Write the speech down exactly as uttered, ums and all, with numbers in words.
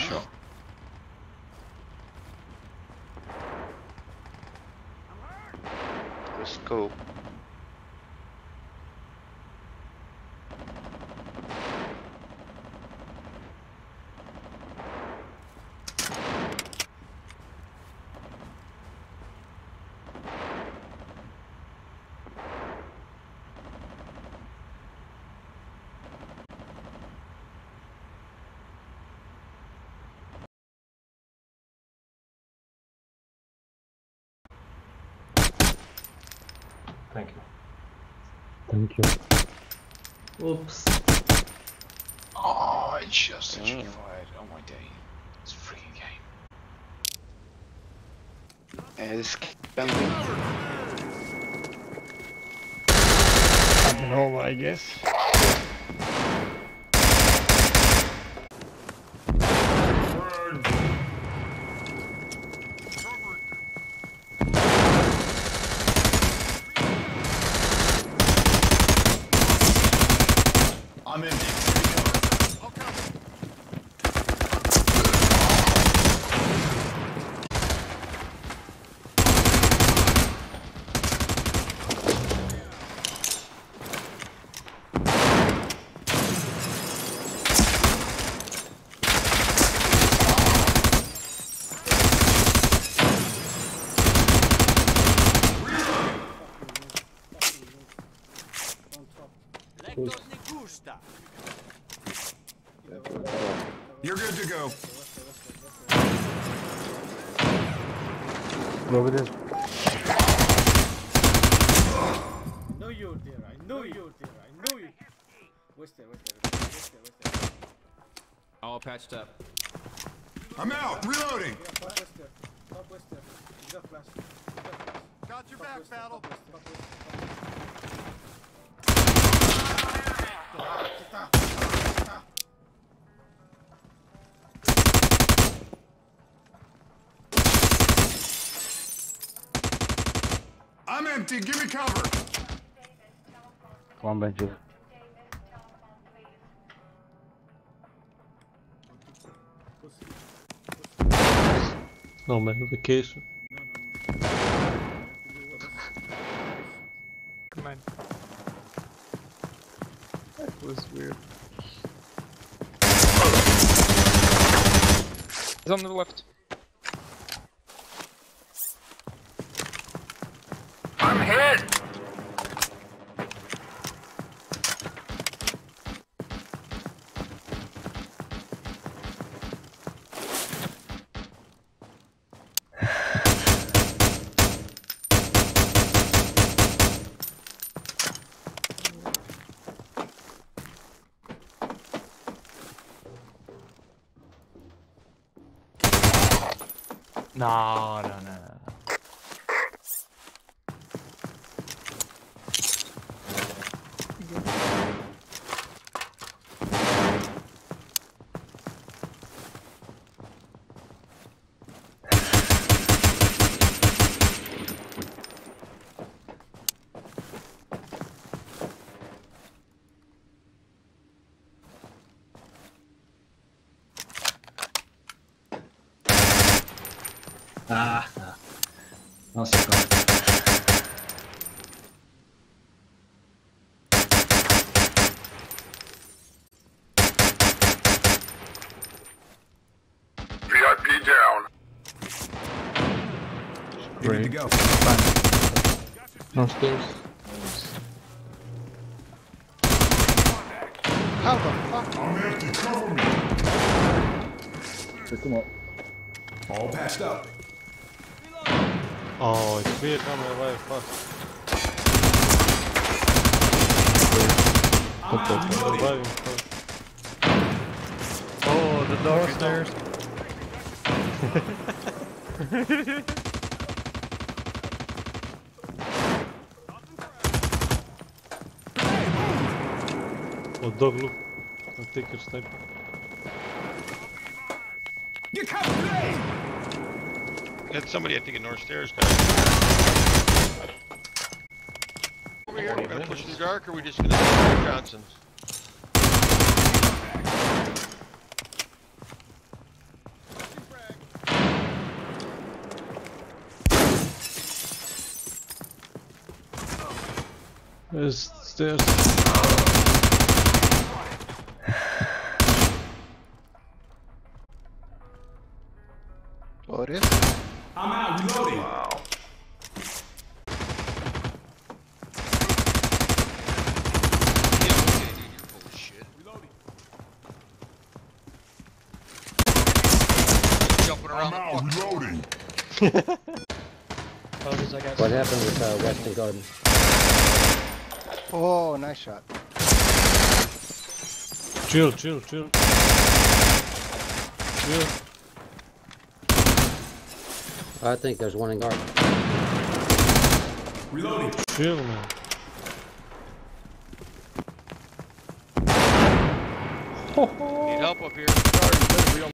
sure. Let's go. Thank you. Thank you. Oops. Oh, it's just such a fired. Oh my day. It's a freaking game. And it's camping. Coming over, I guess. I'm in. You're good to go. Over there. I know you're there. I know you're there. I know you. Where's there? Where's there? Where's there? Where's there? All patched up. I'm out. Reloading. Yeah, top west there. Top west there. You got flash. You got flash. Got your Top back, west there, battle. top west there, top west there, top west there. Ah, kita. Kita. I'm empty. Give me cover. One bench. No magnification. Come on. That was weird. He's on the left. I'm hit. No, no, no, no. Ah, ah. Nossa, cara. V I P down. Ready to go. No stairs. How the fuck? I'm empty. Cover me. Pick him up. All patched up. Oh, it's Vietnam alive fast. Surviving fast. Oh, the dog stairs. Oh, dog, look. I'll take your sniper. You cover me. Got somebody, I think, in North Stairs, guys. Over here, we're gonna push in the dark, or are we just gonna do Johnson's? There's stairs. Oh, it is? I'm out reloading. Wow. Yeah, okay, dude, you're full of shit. Reloading. Jumping around I'm the out fucking reloading. What happened with uh, Weston Garden? Oh, nice shot. Chill, chill, chill. Chill. I think there's one in garden. Reloading. Chill, man. Need help up here.